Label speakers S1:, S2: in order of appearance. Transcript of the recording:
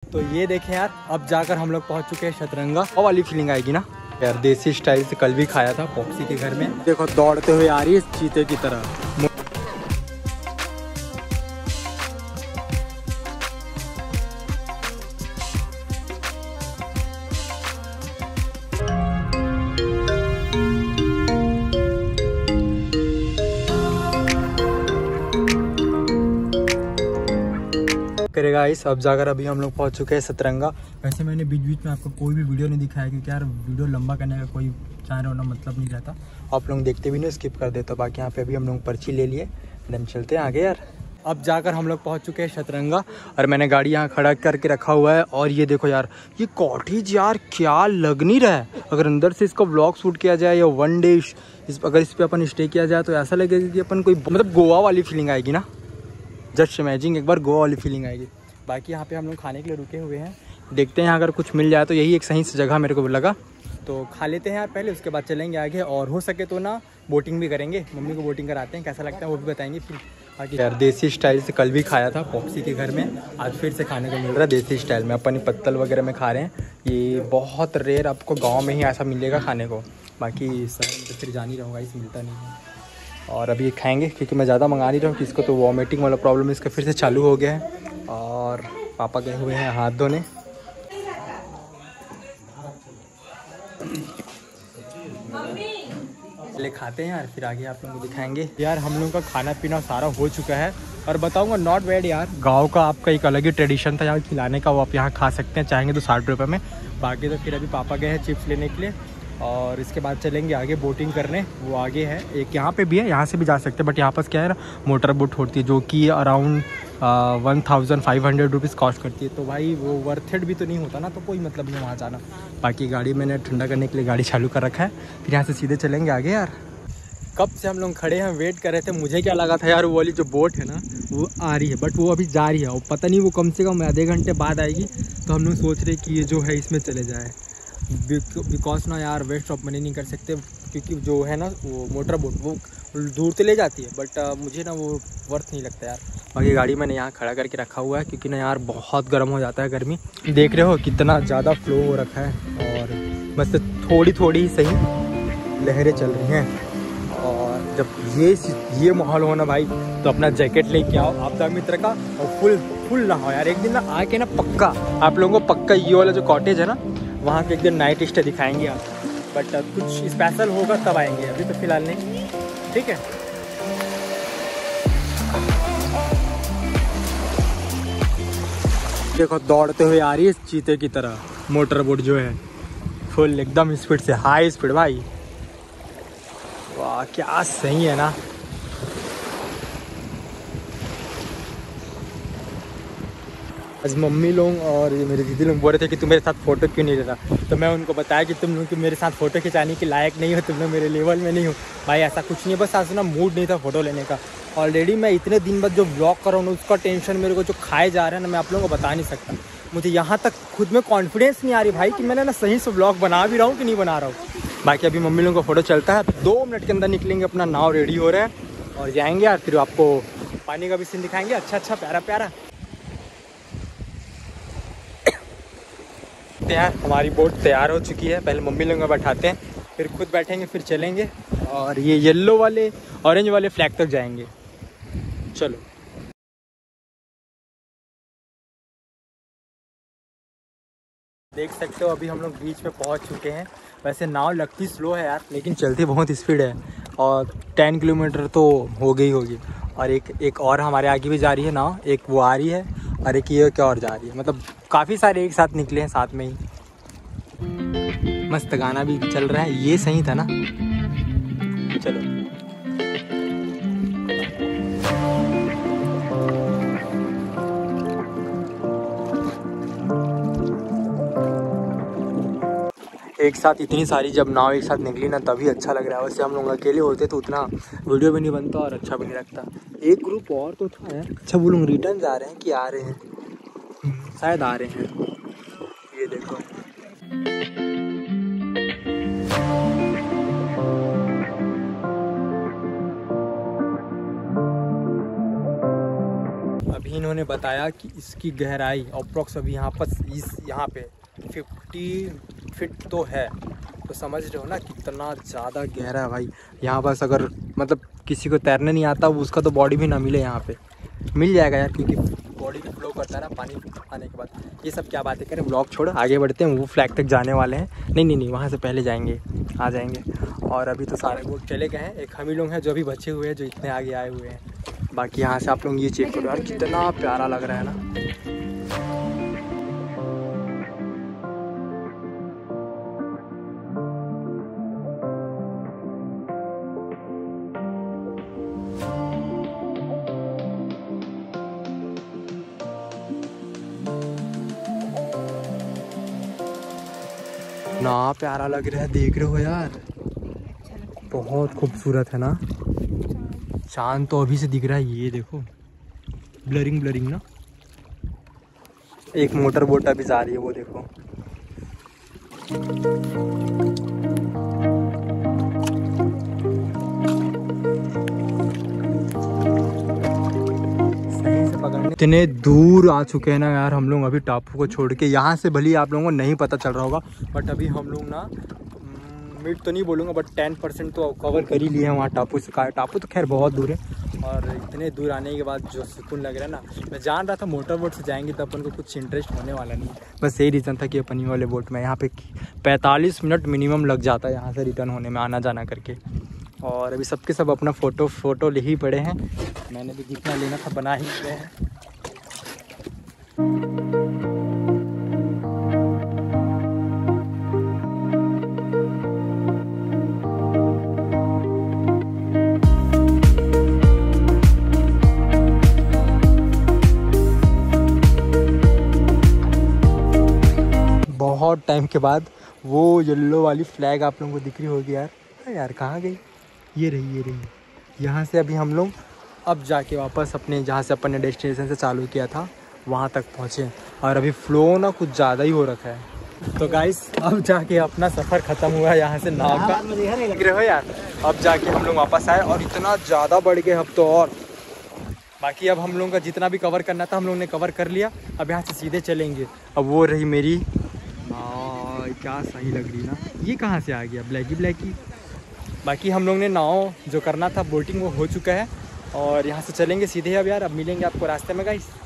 S1: तो ये देखें यार, अब जाकर हम लोग पहुंच चुके हैं शतरंगा। वो वाली फीलिंग आएगी ना यार, देसी स्टाइल से कल भी खाया था पॉप्सी के घर में। देखो दौड़ते हुए आ रही है चीते की तरह। करेगा इस अब जाकर अभी हम लोग पहुंच चुके हैं सतरंगा। वैसे मैंने बीच बीच में आपको कोई भी वीडियो नहीं दिखाया क्योंकि यार वीडियो लंबा करने का कोई चाह होना मतलब नहीं रहता, आप लोग देखते भी नहीं, स्किप कर देते। बाकी यहाँ पे अभी हम लोग पर्ची ले लिए, हम चलते हैं आगे यार। अब जाकर हम लोग पहुंच चुके हैं शतरंगा और मैंने गाड़ी यहाँ खड़ा करके रखा हुआ है। और ये देखो यार, ये कॉटेज यार क्या लग नहीं रहा है। अगर अंदर से इसका व्लॉग शूट किया जाए या वन डे अगर इस पर अपन स्टे किया जाए तो ऐसा लगेगा कि अपन कोई मतलब गोवा वाली फीलिंग आएगी ना। जस्ट इमेजिन एक बार गोवा वाली फीलिंग आएगी। बाकी यहाँ पे हम लोग खाने के लिए रुके हुए हैं, देखते हैं यहाँ अगर कुछ मिल जाए तो यही एक सही से जगह मेरे को लगा, तो खा लेते हैं यार पहले, उसके बाद चलेंगे आगे। और हो सके तो ना बोटिंग भी करेंगे, मम्मी को बोटिंग कराते हैं, कैसा लगता है वो भी बताएंगे फिर। बाकी यार देसी स्टाइल से कल भी खाया था पॉप्सी के घर में, आज फिर से खाने को मिल रहा है देसी स्टाइल में। अपन पत्तल वगैरह में खा रहे हैं, ये बहुत रेयर आपको गाँव में ही ऐसा मिलेगा खाने को, बाकी शहर में तो फिर जान ही रहूँगा, इस मिलता नहीं है। और अभी खाएंगे क्योंकि मैं ज़्यादा मंगा नहीं रहा हूँ कि इसको तो वॉमिटिंग वाला प्रॉब्लम इसका फिर से चालू हो गया है। और पापा गए हुए हैं हाथ धोने। पहले खाते हैं यार, फिर आगे आप लोगों को दिखाएंगे। यार हम लोगों का खाना पीना सारा हो चुका है और बताऊंगा नॉट बैड यार। गांव का आपका एक अलग ही ट्रेडिशन था यहाँ खिलाने का, वो आप यहाँ खा सकते हैं चाहेंगे तो 60 रुपये में। बाकी तो फिर अभी पापा गए हैं चिप्स लेने के लिए और इसके बाद चलेंगे आगे बोटिंग करने, वो आगे है एक, यहाँ पे भी है, यहाँ से भी जा सकते हैं। बट यहाँ पास क्या है ना, मोटर बोट होती है जो कि अराउंड 1500 रुपीज़ कॉस्ट करती है, तो भाई वो वर्थ इट भी तो नहीं होता ना, तो कोई मतलब नहीं वहाँ जाना। बाकी गाड़ी मैंने ठंडा करने के लिए गाड़ी चालू कर रखा है, फिर यहाँ से सीधे चलेंगे आगे यार। कब से हम लोग खड़े हैं, वेट कर रहे थे। मुझे क्या लगा था यार, वो वाली जो बोट है ना वो आ रही है, बट वो अभी जा रही है, वो पता नहीं वो कम से कम आधे घंटे बाद आएगी। तो हम लोग सोच रहे कि ये जो है इसमें चले जाए, बिकॉज ना यार वेस्ट ऑफ मनी नहीं कर सकते, क्योंकि जो है ना वो मोटर बोट वो दूर तो ले जाती है, बट मुझे ना वो वर्थ नहीं लगता यार। बाकी गाड़ी मैंने यहाँ खड़ा करके रखा हुआ है क्योंकि ना यार बहुत गर्म हो जाता है गर्मी, देख रहे हो कितना ज़्यादा फ्लो हो रखा है और बस थोड़ी थोड़ी सही लहरें चल रही हैं। और जब ये माहौल हो ना भाई, तो अपना जैकेट लेके आओ आपदा मित्र का और फुल नहाओ यार। एक दिन ना आके ना पक्का आप लोगों को पक्का ये वाला जो कॉटेज है ना वहाँ के एक दिन नाइट स्टे दिखाएंगे आप, बट कुछ स्पेशल होगा तब आएंगे, अभी तो फिलहाल नहीं, ठीक है। देखो दौड़ते हुए आ रही है चीते की तरह मोटर बोट जो है, फुल एकदम स्पीड से, हाई स्पीड भाई। वाह क्या सही है ना। आज मम्मी लोग और ये मेरे दीदी लोग बोल रहे थे कि तुम मेरे साथ फ़ोटो क्यों नहीं ले रहा, तो मैं उनको बताया कि तुम लोग कि मेरे साथ फ़ोटो खिंचाने के लायक नहीं हो, तुम लोग मेरे लेवल में नहीं हो। भाई ऐसा कुछ नहीं है, बस आज ना मूड नहीं था फ़ोटो लेने का। ऑलरेडी मैं इतने दिन बाद जो ब्लॉग कर रहा हूँ उसका टेंशन मेरे को जो खाए जा रहा है ना, मैं आप लोगों को बता नहीं सकता। मुझे यहाँ तक खुद में कॉन्फिडेंस नहीं आ रही भाई कि मैंने ना सही से ब्लॉग बना भी रहा हूँ कि नहीं बना रहा हूँ। बाकी अभी मम्मी लोगों का फ़ोटो चलता है, 2 मिनट के अंदर निकलेंगे, अपना नाव रेडी हो रहा है और जाएंगे यार। फिर आपको पानी का भी सीन दिखाएंगे, अच्छा प्यारा प्यारा। यार हमारी बोट तैयार हो चुकी है, पहले मम्मी लोग बैठाते हैं, फिर खुद बैठेंगे, फिर चलेंगे और ये येलो वाले ऑरेंज वाले फ्लैग तक जाएंगे। चलो देख सकते हो अभी हम लोग बीच में पहुंच चुके हैं। वैसे नाव लगती स्लो है यार, लेकिन चलती बहुत स्पीड है और 10 किलोमीटर तो हो गई होगी। और एक और हमारे आगे भी जा रही है नाव, एक वो आ रही है और एक ये क्या और जा रही है, मतलब काफ़ी सारे एक साथ निकले हैं साथ में ही। मस्त गाना भी चल रहा है, ये सही था ना। चलो एक साथ इतनी सारी जब नाव एक साथ निकली ना तभी अच्छा लग रहा है। वैसे हम लोग अकेले होते तो उतना वीडियो भी नहीं बनता और अच्छा भी नहीं लगता। एक ग्रुप और तो था यार। अच्छा वो लोग रिटर्न जा रहे हैं कि आ रहे हैं, शायद आ रहे हैं। ये देखो अभी इन्होंने बताया कि इसकी गहराई अप्रॉक्स अभी यहाँ पे 50 फीट तो है। तो समझ रहे हो ना कितना ज़्यादा गहरा है भाई। यहाँ बस अगर मतलब किसी को तैरने नहीं आता उसका तो बॉडी भी ना मिले, यहाँ पे मिल जाएगा यार, क्योंकि बॉडी भी फ्लो करता है ना पानी आने के बाद। ये सब क्या बातें करें, ब्लॉग छोड़ आगे बढ़ते हैं। वो फ्लैग तक जाने वाले हैं, नहीं वहाँ से पहले जाएंगे, आ जाएंगे। और अभी तो सारे लोग चले गए हैं, एक हम ही लोग हैं जो अभी बचे हुए हैं, जो इतने आगे आए हुए हैं। बाकी यहाँ से आप लोग ये चेक करो यार, कितना प्यारा लग रहा है ना। ना प्यारा लग रहा है, देख रहे हो यार, बहुत खूबसूरत है ना। चांद तो अभी से दिख रहा है, ये देखो ब्लरिंग ना। एक मोटर बोट अभी जा रही है, वो देखो। इतने दूर आ चुके हैं ना यार हम लोग अभी टापू को छोड़ के। यहाँ से भले आप लोगों को नहीं पता चल रहा होगा, बट अभी हम लोग ना मिड तो नहीं बोलूँगा, बट 10% तो कवर कर ही लिए हैं वहाँ टापू से। टापू तो खैर बहुत दूर है, और इतने दूर आने के बाद जो सुकून लग रहा है ना। मैं जान रहा था मोटर बोट से जाएंगे तो अपन को कुछ इंटरेस्ट होने वाला नहीं, बस यही रीज़न था कि अपनी वाले बोट में यहाँ पे 45 मिनट मिनिमम लग जाता है यहाँ से रिटर्न होने में, आना जाना करके। और अभी सबके सब अपना फ़ोटो ले ही पड़े हैं। मैंने भी जितना लेना था बना ही गए हैं। बहुत टाइम के बाद वो येलो वाली फ्लैग आप लोगों को दिख रही होगी यार। यार कहाँ गई, ये रही। यहाँ से अभी हम लोग अब जाके वापस अपने जहाँ से अपन ने डेस्टिनेशन से चालू किया था वहाँ तक पहुँचे। और अभी फ्लो ना कुछ ज़्यादा ही हो रखा है। तो गाइस अब जाके अपना सफ़र ख़त्म हुआ यहाँ से नाव का, दिख रहे हो यार। अब जाके हम लोग वापस आए और इतना ज़्यादा बढ़ गए अब तो। और बाकी अब हम लोगों का जितना भी कवर करना था हम लोग ने कवर कर लिया। अब यहाँ से सीधे चलेंगे। अब वो रही मेरी, क्या सही लग रही ना। ये कहाँ से आ गया ब्लैकी। बाकी हम लोग ने नाव जो करना था बोटिंग वो हो चुका है, और यहाँ से चलेंगे सीधे अब यार। अब मिलेंगे आपको रास्ते में गाइस।